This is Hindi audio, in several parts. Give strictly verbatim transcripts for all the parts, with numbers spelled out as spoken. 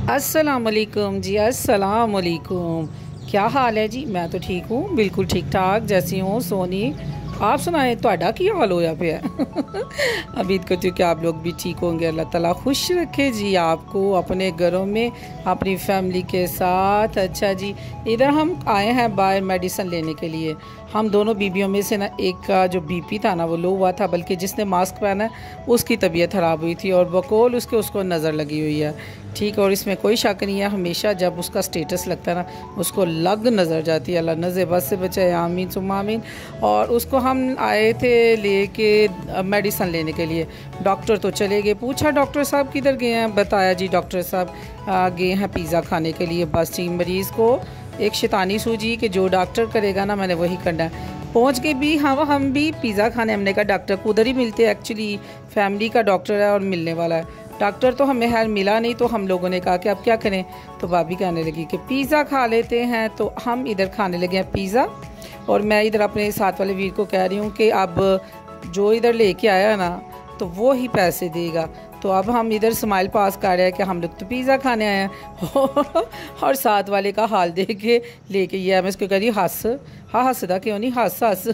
अस्सलाम वालेकुम जी, अस्सलाम वालेकुम। क्या हाल है जी? मैं तो ठीक हूँ, बिल्कुल ठीक ठाक जैसी हूँ। सोनी, आप सुनाएं, ਤੁਹਾਡਾ ਕੀ हाल होया पे है? उम्मीद करती हूँ कि आप लोग भी ठीक होंगे। अल्लाह ताला खुश रखे जी आपको अपने घरों में, अपनी फैमिली के साथ। अच्छा जी, इधर हम आए हैं बाहर मेडिसिन लेने के लिए। हम दोनों बीबियों में से ना एक का जो बीपी था ना वो लो हुआ था, बल्कि जिसने मास्क पहना है उसकी तबीयत ख़राब हुई थी और बकौल उसके उसको नज़र लगी हुई है। ठीक, और इसमें कोई शक नहीं है, हमेशा जब उसका स्टेटस लगता है ना उसको लग नज़र जाती है। अल्लाह नज़र बस से बचाए, आमीन सुम्मा आमीन। और उसको हम आए थे लेके मेडिसिन लेने के लिए। डॉक्टर तो चले गए, पूछा डॉक्टर साहब किधर गए हैं, बताया जी डॉक्टर साहब गए हैं पिज़्ज़ा खाने के लिए। बस जी, मरीज़ को एक शैतानी सूझी कि जो डॉक्टर करेगा ना मैंने वही करना है। पहुँच के भी हाँ हम भी पिज़्ज़ा खाने, हमने कहा डॉक्टर को उधर ही मिलते हैं, एक्चुअली फैमिली का डॉक्टर है और मिलने वाला है। डॉक्टर तो हमें खैर मिला नहीं, तो हम लोगों ने कहा कि अब क्या करें, तो भाभी कहने लगी कि पिज़्ज़ा खा लेते हैं। तो हम इधर खाने लगे हैं पिज़्ज़ा, और मैं इधर अपने साथ वाले वीर को कह रही हूँ कि अब जो इधर लेके आया ना तो वो ही पैसे देगा। तो अब हम इधर स्माइल पास कर रहे हैं कि हम लोग तो पिज़्ज़ा खाने आए हैं और साथ वाले का हाल देख के लेके ये मैं इसको कह रही हंस, हाँ हंसदा क्यों नहीं, हंस हंस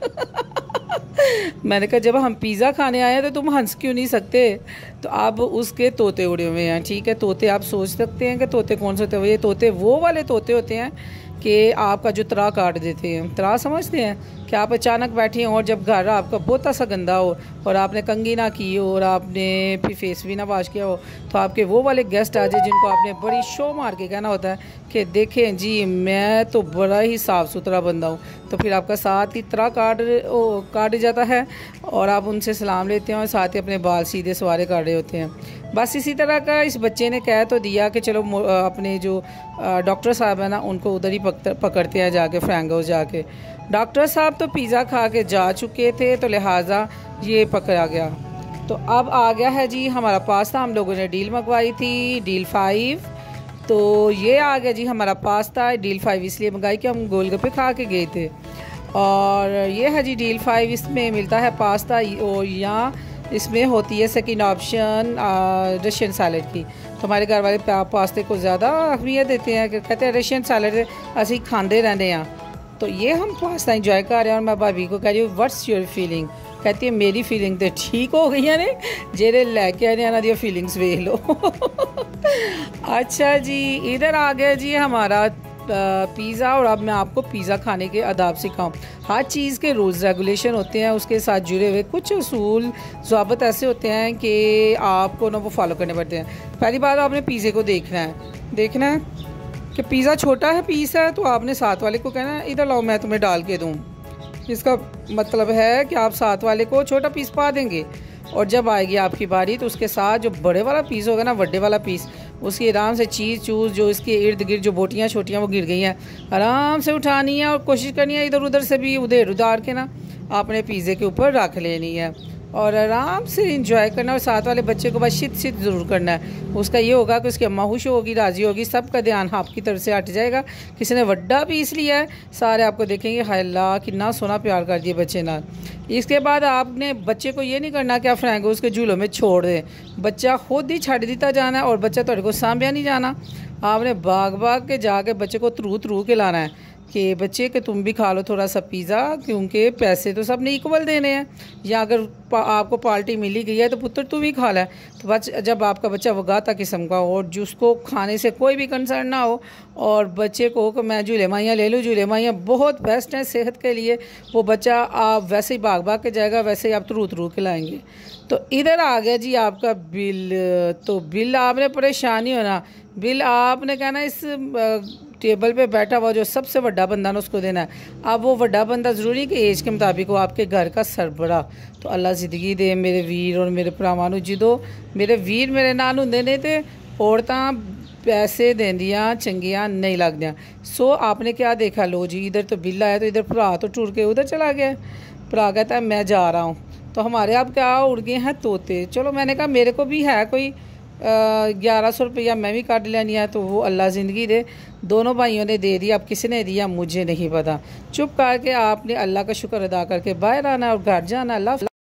मैंने कहा जब हम पिज़्ज़ा खाने आए हैं तो तुम हंस क्यों नहीं सकते। तो अब उसके तोते उड़े हुए हैं। ठीक है, तोते आप सोच सकते हैं कि तोते कौन से होते हैं। ये तोते वो वाले तोते होते हैं कि आपका जो तरा काट देते हैं। तरा समझते हैं कि आप अचानक बैठे हैं और जब घर आपका बहुत सा गंदा हो और आपने कंघी ना की हो और आपने फिर फेस भी ना वॉश किया हो, तो आपके वो वाले गेस्ट आ जाए जिनको आपने बड़ी शो मार के कहना होता है कि देखें जी मैं तो बड़ा ही साफ़ सुथरा बंदा हूँ, तो फिर आपका साथ ही तरा काट काट जाता है और आप उनसे सलाम लेते हैं और साथ ही अपने बाल सीधे सवारे काट रहे होते हैं। बस इसी तरह का इस बच्चे ने कह तो दिया कि चलो अपने जो डॉक्टर साहब है ना उनको उधर ही पकड़ते हैं जाके, फ्रैंक हाउस जाके। डॉक्टर साहब तो पिज़्ज़ा खा के जा चुके थे, तो लिहाजा ये पकड़ा गया। तो अब आ गया है जी हमारा पास्ता। हम लोगों ने डील मंगवाई थी, डील फाइव, तो ये आ गया जी हमारा पास्ता। डील फाइव इसलिए मंगाई कि हम गोलगप्पे खा के गए थे, और ये है जी डील फाइव। इसमें मिलता है पास्ता, और यहाँ इसमें होती है सेकंड ऑप्शन रशियन सैलड की। तो हमारे घर वाले पास्ते को ज़्यादा अहमियत देते हैं कि कहते हैं रशियन सैलड असी खाते रहने हैं। तो ये हम पास्ता इंजॉय कर रहे हैं, और मैं भाभी को कह रही हूँ व्हाट्स योर फीलिंग। कहती है मेरी फीलिंग तो ठीक हो गई है ने जेरे लैके आने आना दी फीलिंग्स वेख लो अच्छा जी, इधर आ गया जी हमारा पिज़्ज़ा, और अब मैं आपको पिज़्ज़ा खाने के आदाब सिखाऊं। हर चीज़ के रूल्स रेगुलेशन होते हैं, उसके साथ जुड़े हुए कुछ उसूल ज़ाबत ऐसे होते हैं कि आपको ना वो फॉलो करने पड़ते हैं। पहली बात आपने पिज़्ज़े को देखना है देखना है कि पिज़्ज़ा छोटा है पीस है, तो आपने साथ वाले को कहना है इधर लाओ मैं तुम्हें डाल के दूँ। इसका मतलब है कि आप साथ वाले को छोटा पीस पा देंगे, और जब आएगी आपकी बारी तो उसके साथ जो बड़े वाला पीस होगा ना, बड़े वाला पीस, उसकी आराम से चीज़ चूज़ जो इसके इर्द गिर्द जो बोटियाँ छोटियाँ वो गिर गई हैं, आराम से उठानी है और कोशिश करनी है इधर उधर से भी उधर उधार के ना आपने पिज़्ज़े के ऊपर रख लेनी है और आराम से इंजॉय करना। और साथ वाले बच्चे को बस शित शित ज़रूर करना है। उसका ये होगा कि उसकी अम्मा खुश होगी, राज़ी होगी, सबका ध्यान आपकी तरफ से हट जाएगा। किसी ने वड्डा पीस लिया है, सारे आपको देखेंगे हाय अल्लाह कितना सोना प्यार कर दिया बच्चे ना। इसके बाद आपने बच्चे को ये नहीं करना कि आप फ्रैंक उसके झूलों में छोड़ दें, बच्चा खुद ही छड़ देता जाना है और बच्चा थोड़े को सामभ्या नहीं जाना। आपने भाग भाग के जाके बच्चे को तरू तरू के लाना है कि बच्चे कि तुम भी खा लो थोड़ा सा पिज़्ज़ा, क्योंकि पैसे तो सब ने इक्वल देने हैं, या अगर पा, आपको पार्टी मिली गई है तो पुत्र तू भी खा ले। तो बच जब आपका बच्चा वगाता किस्म का हो और जिसको खाने से कोई भी कंसर्न ना हो, और बच्चे को कि मैं झूले माइयाँ ले लूँ, झूले माइयाँ बहुत बेस्ट हैं सेहत के लिए, वो बच्चा आप वैसे ही भाग भाग के जाएगा, वैसे ही आप तरू तरू के लाएँगे। तो इधर आ गया जी आपका बिल। तो बिल आपने परेशान नहीं होना, बिल आपने कहना इस टेबल पे बैठा हुआ जो सबसे बड़ा बंदा ना उसको देना है। अब वो बड़ा बंदा ज़रूरी कि एज के मुताबिक हो, आपके घर का सरबरा। तो अल्लाह ज़िंदगी दे मेरे वीर और मेरे भरावां जो मेरे वीर मेरे नाल हुंदे ने ते औरतां पैसे देंदियां चंगियां नहीं लगदियां। सो आपने क्या देखा, लो जी इधर तो बिल आया तो इधर भरा तो टूर के उधर चला गया। भरा कहता है मैं जा रहा हूँ, तो हमारे अब क्या उड़ गए हैं तोते। चलो मैंने कहा मेरे को भी है कोई ग्यारह सौ रुपया मैं भी काट लेनी है, तो वो अल्लाह ज़िंदगी दे। दोनों भाइयों ने दे दिया, अब किसने दिया मुझे नहीं पता। चुप करके आपने अल्लाह का शुक्र अदा करके बाहर आना और घर जाना। अल्लाह